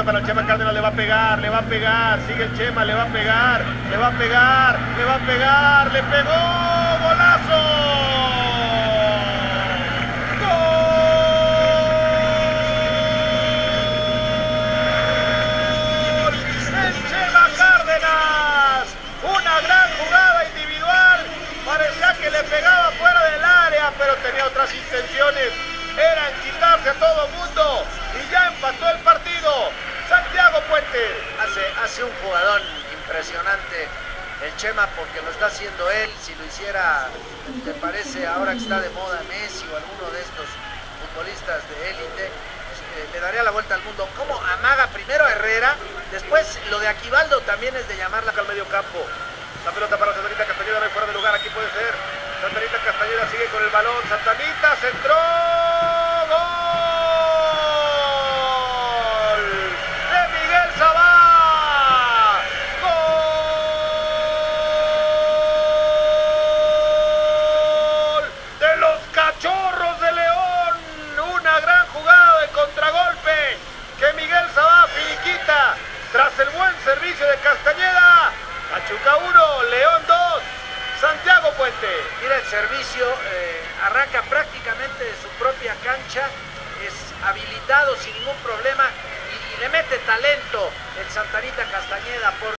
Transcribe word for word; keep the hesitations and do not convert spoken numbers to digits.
para el Chema Cárdenas, le va a pegar, le va a pegar, sigue el Chema, le va a pegar, le va a pegar, le va a pegar, le pegó, golazo. ¡Gol! El Chema Cárdenas, una gran jugada individual, parecía que le pegaba fuera del área, pero tenía otras intenciones, eran quitarse a todo mundo y ya empató el partido. Santiago Puente. Hace, hace un jugador impresionante el Chema, porque lo está haciendo él. Si lo hiciera, ¿te parece ahora que está de moda Messi o alguno de estos futbolistas de élite? Eh, le daría la vuelta al mundo. ¿Cómo amaga primero a Herrera? Después lo de Aquivaldo también es de llamarla Al medio campo. La pelota para Santanita Castañeda, no hay fuera de lugar, aquí puede ser. Santanita Castañeda sigue con el balón. Santanita centró. ¡Gol! De Miguel Sabá. ¡Gol! De los Cachorros de León. Una gran jugada de contragolpe que Miguel Sabá finiquita tras el buen servicio de Castañeda. Pachuca uno, León dos. Santiago Puente. Mira el servicio, eh, arranca prácticamente de su propia cancha, es habilitado sin ningún problema y, y le mete talento el Santanita Castañeda. Por